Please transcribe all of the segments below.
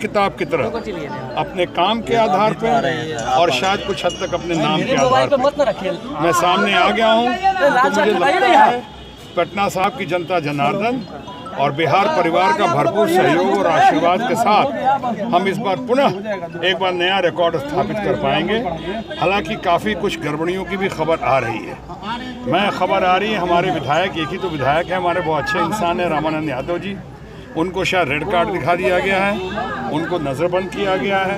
किताब की तरह अपने काम के आधार पर और शायद कुछ हद तक अपने नाम के आधार पर मैं सामने आ गया हूँ। तो मुझे लगता है पटना साहब की जनता जनार्दन और बिहार परिवार का भरपूर सहयोग और आशीर्वाद के साथ हम इस बार पुनः एक बार नया रिकॉर्ड स्थापित कर पाएंगे। हालांकि काफ़ी कुछ गड़बड़ियों की भी खबर आ रही है। खबर आ रही है हमारे विधायक, एक ही तो विधायक है हमारे, बहुत अच्छे इंसान है रामानंद यादव जी, उनको शायद रेड कार्ड दिखा दिया गया है, उनको नज़रबंद किया गया है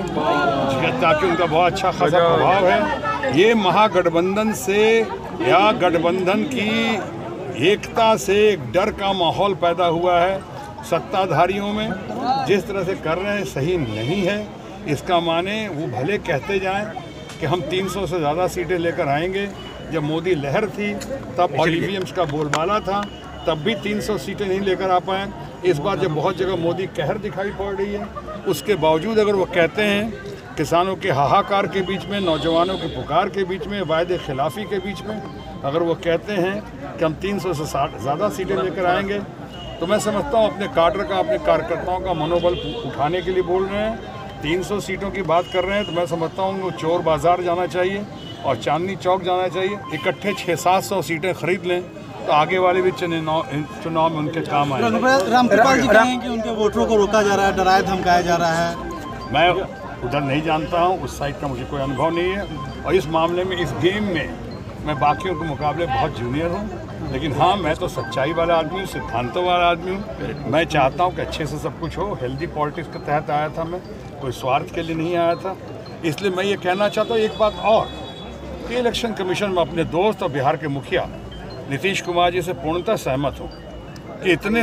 ताकि उनका बहुत अच्छा खासा प्रभाव है। ये महागठबंधन से या गठबंधन की एकता से एक डर का माहौल पैदा हुआ है सत्ताधारियों में। जिस तरह से कर रहे हैं सही नहीं है। इसका माने वो भले कहते जाएं कि हम 300 से ज़्यादा सीटें लेकर आएंगे। जब मोदी लहर थी तब और ईवीएम्स का बोलबाला था, तब भी 300 सीटें नहीं लेकर आ पाए। इस बार जब बहुत जगह मोदी कहर दिखाई पड़ रही है, उसके बावजूद अगर वो कहते हैं किसानों के हाहाकार के बीच में, नौजवानों के पुकार के बीच में, वायदे खिलाफी के बीच में अगर वो कहते हैं कि हम 300 से ज़्यादा सीटें लेकर आएंगे, तो मैं समझता हूँ अपने काडर का, अपने कार्यकर्ताओं का मनोबल उठाने के लिए बोल रहे हैं। 300 सीटों की बात कर रहे हैं तो मैं समझता हूँ उनको चोर बाज़ार जाना चाहिए और चांदनी चौक जाना चाहिए। इकट्ठे 600-700 सीटें खरीद लें तो आगे वाले भी चुनाव में उनके काम आए। रामकृपाल जी कहें कि उनके वोटरों को रोका जा रहा है, डराया धमकाया जा रहा है। मैं उधर नहीं जानता हूँ, उस साइड का मुझे कोई अनुभव नहीं है और इस मामले में, इस गेम में मैं बाकियों के मुकाबले बहुत जूनियर हूँ। लेकिन हाँ, मैं तो सच्चाई वाला आदमी हूँ, सिद्धांतों वाला आदमी हूँ। मैं चाहता हूँ कि अच्छे से सब कुछ हो। हेल्दी पॉलिटिक्स के तहत आया था मैं, कोई स्वार्थ के लिए नहीं आया था। इसलिए मैं ये कहना चाहता हूँ एक बात और कि इलेक्शन कमीशन में अपने दोस्त और बिहार के मुखिया नीतीश कुमार जी से पूर्णतः सहमत हूँ कि इतने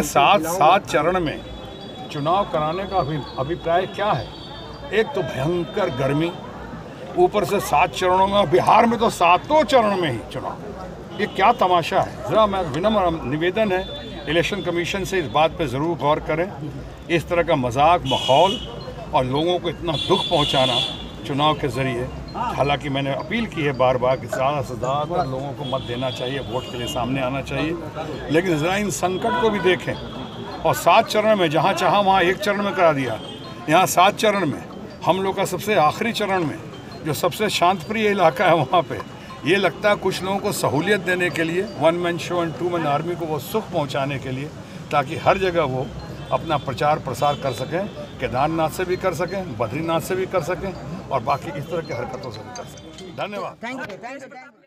7 चरण में चुनाव कराने का अभिप्राय क्या है। एक तो भयंकर गर्मी, ऊपर से 7 चरणों में, बिहार में तो 7 चरण में ही चुनाव। ये क्या तमाशा है। ज़रा मैं विनम्र निवेदन है इलेक्शन कमीशन से इस बात पे ज़रूर गौर करें। इस तरह का मजाक माहौल और लोगों को इतना दुख पहुंचाना चुनाव के ज़रिए। हालांकि मैंने अपील की है बार बार कि ज़्यादा से ज़्यादा लोगों को मत देना चाहिए, वोट के लिए सामने आना चाहिए। लेकिन ज़रा इन संकट को भी देखें। और 7 चरण में जहाँ चाहा वहाँ 1 चरण में करा दिया, यहाँ 7 चरण में। हम लोग का सबसे आखिरी चरण में जो सबसे शांतप्रिय इलाका है वहाँ पे ये लगता है कुछ लोगों को सहूलियत देने के लिए, 1 man show and 2 man army को वो सुख पहुँचाने के लिए, ताकि हर जगह वो अपना प्रचार प्रसार कर सकें, केदारनाथ से भी कर सकें, बद्रीनाथ से भी कर सकें और बाकी इस तरह की हरकतों से भी कर सकें। धन्यवाद।